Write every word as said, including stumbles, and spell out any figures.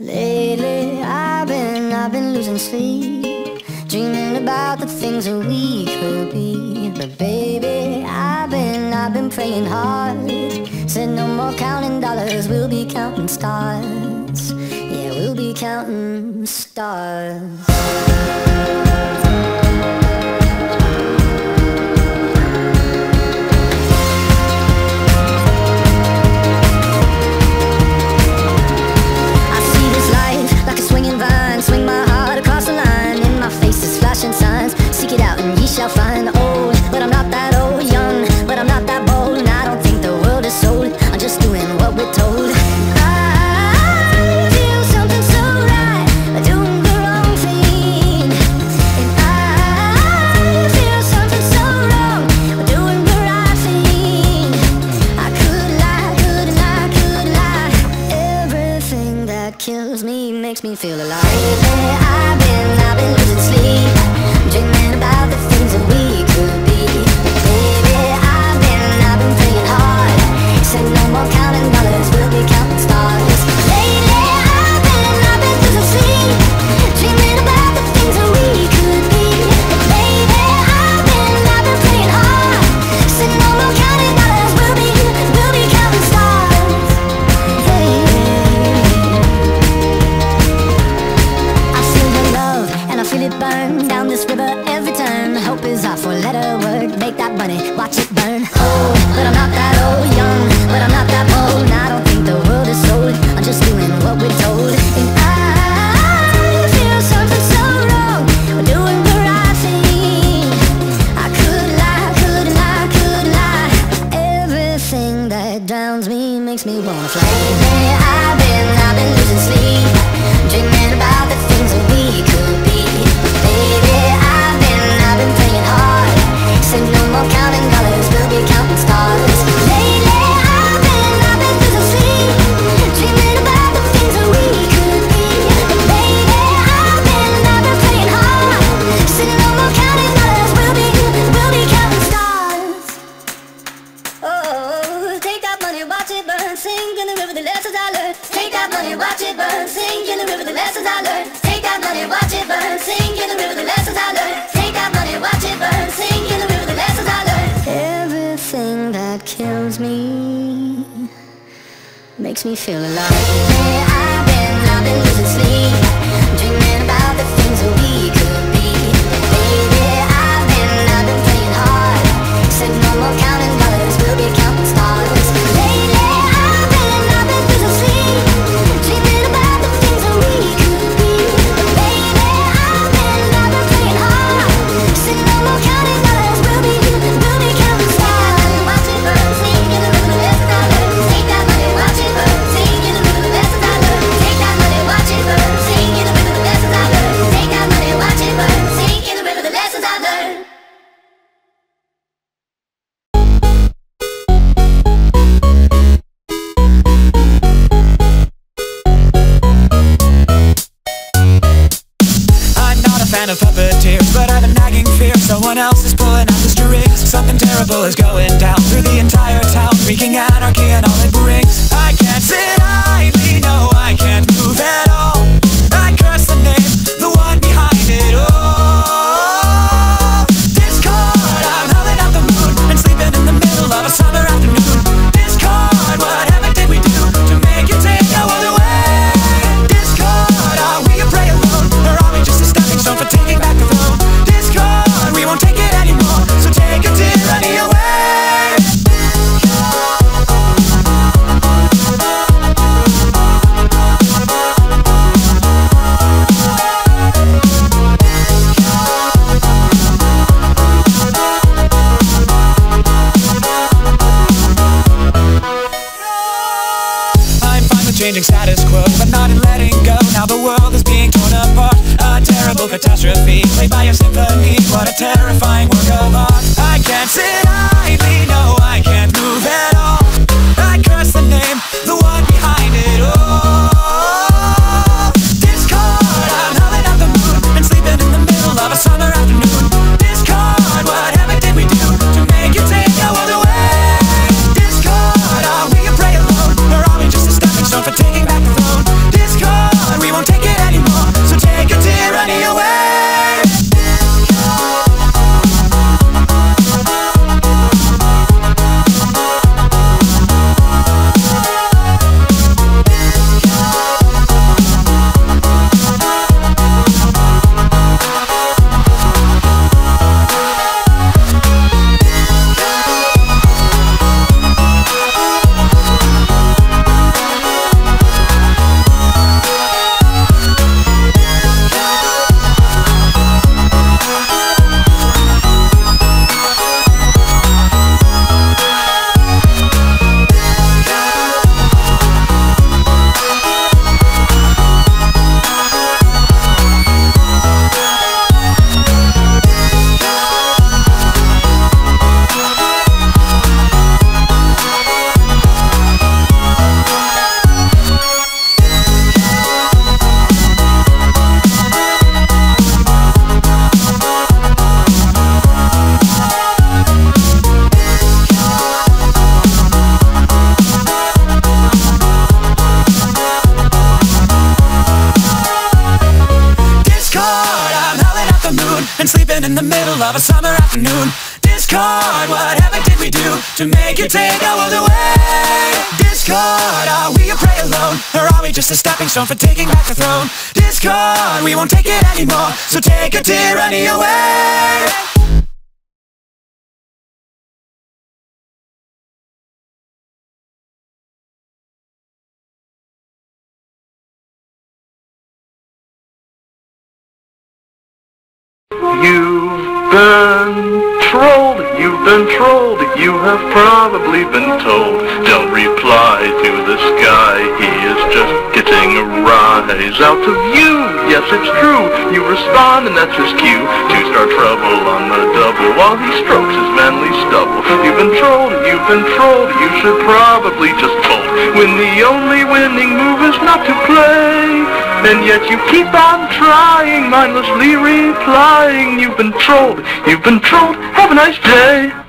Lately I've been, I've been losing sleep, dreaming about the things that we could be. But baby, I've been, I've been praying hard. Said no more counting dollars, we'll be counting stars. Yeah, we'll be counting stars. Swing my heart across the line, in my face is flashing signs. Seek it out and ye shall find. Old, but I'm not that old. Young, but I'm not that bold. And I don't think the world is sold, I'm just doing what we're told. I feel something so right, doing the wrong thing. And I feel something so wrong, doing the right thing. I could lie, could lie, could lie. Everything that kills me makes me feel alive. I've been, I've been losing sleep, dreaming about the things that we could be. Baby, I've been, I've been praying hard. Said no more counting dollars, we'll be counting stars. Lately, I've been, I've been losing sleep, dreaming about the things that we could be. Baby, I've been, I've been praying hard. Said no more counting dollars, we'll be, we'll be counting stars. Hey. Feel it burn down this river every turn. Hope is our four-letter word. Make that money, watch it burn. Old, but I'm not that old. Young, but I'm not that bold. And I don't think the world is sold, I'm just doing what we're told. And I feel something so wrong, we're doing the right thing. I could lie, could lie, could lie. Everything that drowns me makes me wanna fly. Lately I've been, I've been losing sleep, dreaming about the things that we could be. Baby, I've been, I've been praying hard. Said no more counting dollars, we'll be counting stars. Lately, I've been, I've been losing sleep, dreaming about the things that we could be. Baby, I've been, I've been praying hard. Said no more counting dollars, we'll be, we'll be counting stars. Oh, take that money, watch it burn, sing in the river the lessons I learned. Take that money, watch it burn, sing in the river the lessons I learned. Take that money, watch it burn, sing in the river the lessons I learned. Take that money, watch it burn, sing in the river the lessons I learned. Everything that kills me makes me feel alive. I've been, I've been losing sleep, dreaming about the things that we could be. Baby, I've been, I've been praying hard. Said no more counting dollars, we'll be counting stars. Lately, I've been, I've been losing sleep, dreaming about the things that we could be. Baby, I've been, I've been praying hard. Said no more counting dollars, we'll be, we'll be counting stars. Watch it burn, sing in the river the lessons I learned. Take that money, watch it burn, sing in the river the lessons I learned. Take that money, watch it burn, sing in the river the lessons I learned. Take that money, watch it burn, sing in the river the lessons I learned. Fan of puppeteers, but I have a nagging fear someone else is pulling out the strings. Something terrible is going down through the entire town, wreaking anarchy and all it brings. I can't sit idly, no, I can't move at all. I curse the name, the one behind it all. Discord, I'm howling out the moon and sleeping in the middle of a summer afternoon. Discord, whatever did we do to make you take no other way? Discord, are we a prey alone, or are we just a stepping stone for taking back the throne? Discord, we won't take it anymore, so take a tyranny away. sleeping in the middle of a summer afternoon. Discord, whatever did we do to make you take our world away? Discord, are we a prey alone, or are we just a stepping stone for taking back the throne? Discord, we won't take it anymore, so take your tyranny away. You've been trolled, you've been trolled, you have probably been told, don't reply to this guy, he is just getting a rise out of you. Yes, it's true, you respond and that's his cue to start trouble on the double while he strokes his manly stubble. You've been trolled, you've been trolled, you should probably just fold when the only winning move is not to play. And yet you keep on trying, mindlessly replying. You've been trolled, you've been trolled, have a nice day.